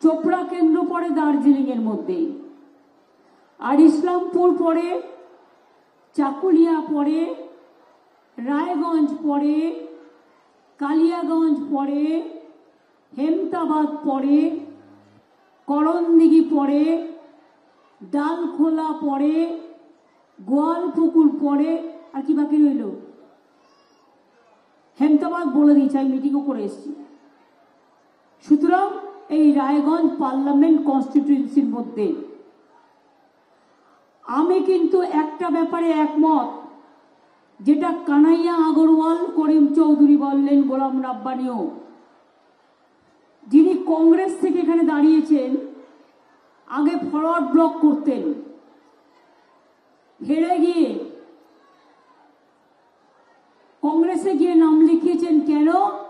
চোপড়া কেন্দ্র পড়ে দার্জিলিং এর মধ্যে, আর ইসলামপুর পড়ে, চাকুলিয়া পড়ে, রায়গঞ্জ পড়ে, কালিয়াগঞ্জ পড়ে, হেমতাবাদ পড়ে, করণদিঘি পড়ে, ডালখোলা পড়ে, গোয়ালপুকুর পড়ে, আর কি বাকি রইল? হেমতাবাদ বলে দিয়েছি, আমি মিটিংও করে এসেছি। সুতরাং এই রায়গঞ্জ পার্লামেন্ট কনস্টিটিউয়েন্সির মধ্যে আমি কিন্তু একটা ব্যাপারে একমত, যেটা কানাইয়া আগরওয়াল, করিম চৌধুরী বললেন, গোলাম রাব্বানিও, যিনি কংগ্রেস থেকে এখানে দাঁড়িয়েছেন, আগে ফরওয়ার্ড ব্লক করতেন, হেরে গিয়ে কংগ্রেসে গিয়ে নাম লিখিয়েছেন। কেন?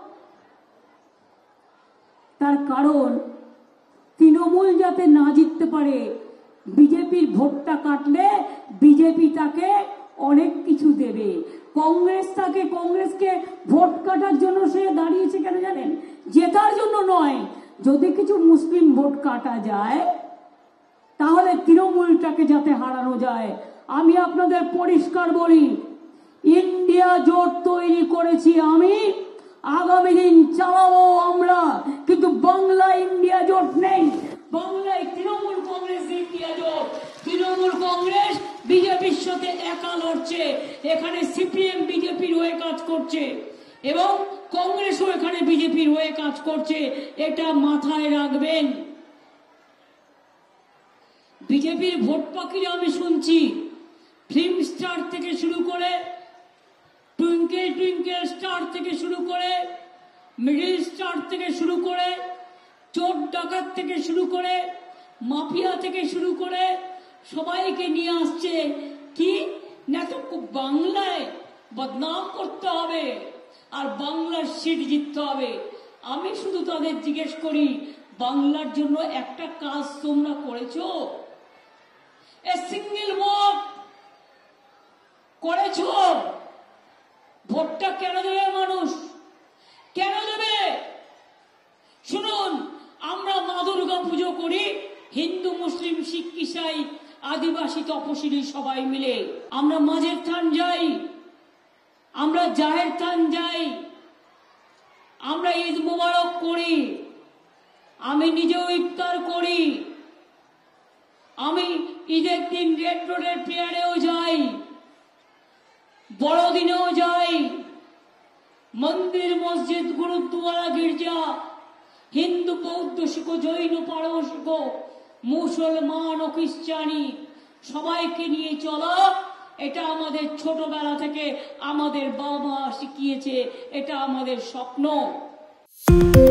তার কারণ তৃণমূল যাতে না জিততে পারে, বিজেপির ভোটটা কাটলে বিজেপি তাকে অনেক কিছু দেবে। কংগ্রেসকে ভোট কাটার জন্য সে দাঁড়িয়েছে, কেন জানেন? জেতার জন্য নয়। যদি কিছু মুসলিম ভোট কাটা যায় তাহলে তৃণমূলটাকে যাতে হারানো যায়। আমি আপনাদের পরিষ্কার বলি, ইন্ডিয়া জোট তৈরি করেছি আমি, আগামী দিন চালাবো আমরা, কিন্তু বাংলা ইন্ডিয়া জোট নেই। বাংলায় তৃণমূল কংগ্রেস ইন্ডিয়া জোট। তৃণমূল কংগ্রেস বিজেপির সাথে একা লড়ছে, এখানে সিপিএম বিজেপির হয়ে কাজ করছে এবং কংগ্রেসও এখানে বিজেপির হয়ে কাজ করছে, এটা মাথায় রাখবেন। বিজেপির ভোট পাখিরা আমি শুনছি, ফিল্ম স্টার থেকে শুরু করে, টুইঙ্কেল টুইঙ্কেল স্টার থেকে শুরু করে, মিডিল স্টার থেকে শুরু করে, চোর ডাকাত থেকে শুরু করে, মাফিয়া থেকে শুরু করে সবাইকে নিয়ে আসছে। কি না, তো বাংলায় বদনাম করতে হবে আর বাংলার সিট জিততে হবে। আমি শুধু তাদের জিজ্ঞেস করি, বাংলার জন্য একটা কাজ তোমরা করেছো? সিঙ্গেল ভোট করেছো? ভোটটা কেন দেবে মানুষ? কেন দেবে? শুনুন, আমরা মা দুর্গা পুজো করি, হিন্দু মুসলিম শিখ ইসাই আদিবাসী তপশিলি সবাই মিলে। আমরা মাঝের থান যাই, আমরা জাহের থান যাই, আমরা ঈদ মোবারক করি, আমি নিজেও ইফতার করি, আমি ঈদের দিন রেড রোডের প্রেয়ারেও যাই, বড়দিনেও যাই, মন্দির মসজিদ গুরুদ্বারা গির্জা, হিন্দু বৌদ্ধ শিখ জৈন পারসিক মুসলমান ও খ্রিস্টানি সবাইকে নিয়ে চলা, এটা আমাদের ছোটবেলা থেকে আমাদের বাবা শিখিয়েছে, এটা আমাদের স্বপ্ন।